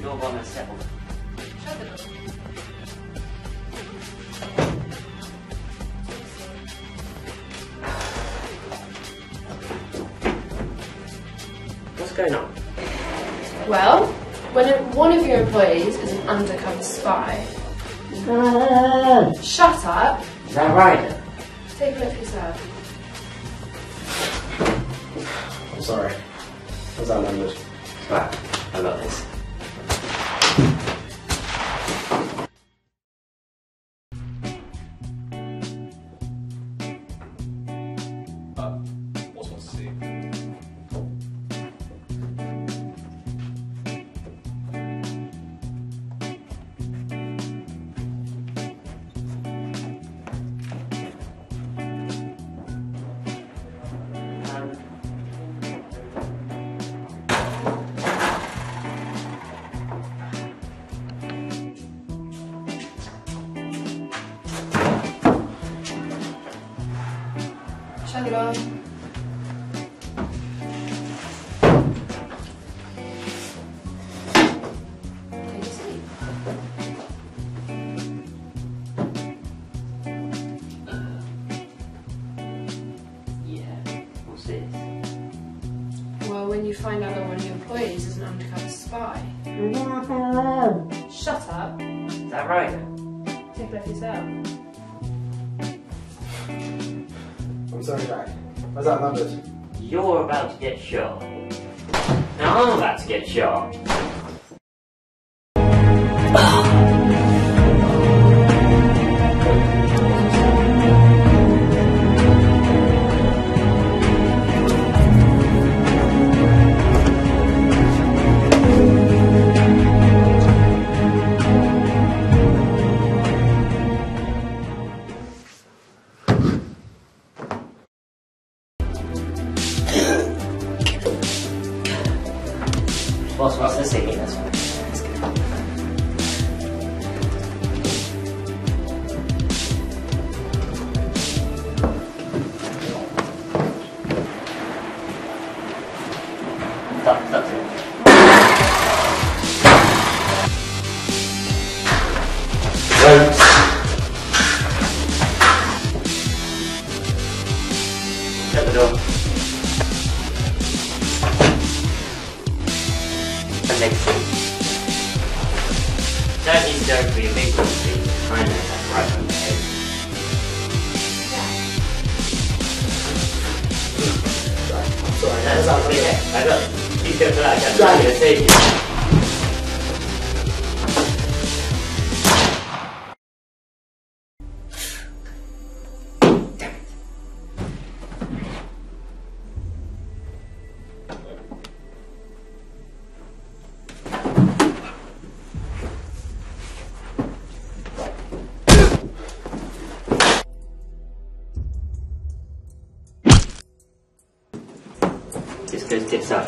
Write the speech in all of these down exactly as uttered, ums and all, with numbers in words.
door by myself. Shut the door. What's going on? Well, when it, one of your employees is an undercover spy. Uh, Shut up! is that right? Take a look yourself. I'm sorry. I was outnumbered. Right, I got this. Uh, what's one to see? Um, Shut the door. Take a seat. yeah, what's this? Well, when you find out that one of your employees is an undercover spy. Shut up. Is that right? Take a look yourself. I'm sorry, Jack. I was outnumbered. You're about to get shot. Now I'm about to get shot. Boss wants to see me, that's fine. Let's go. Stop, stop, stop. Shut the door. Next thing. Don't need to go for your big one, please. I know that's right on the head. Sorry, I was That's outnumbered. yeah, I got you go for that, I got I'm gonna save you. Just goes tits up.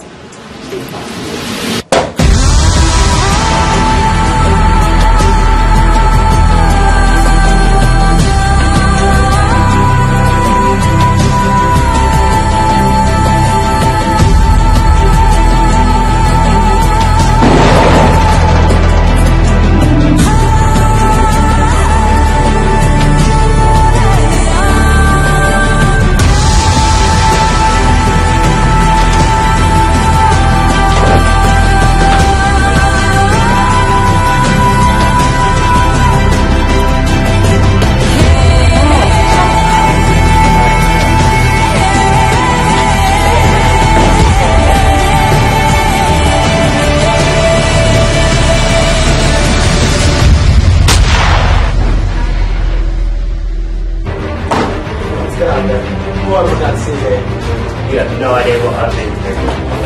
Let's get out there. What was that C V? You have no idea what I've been through.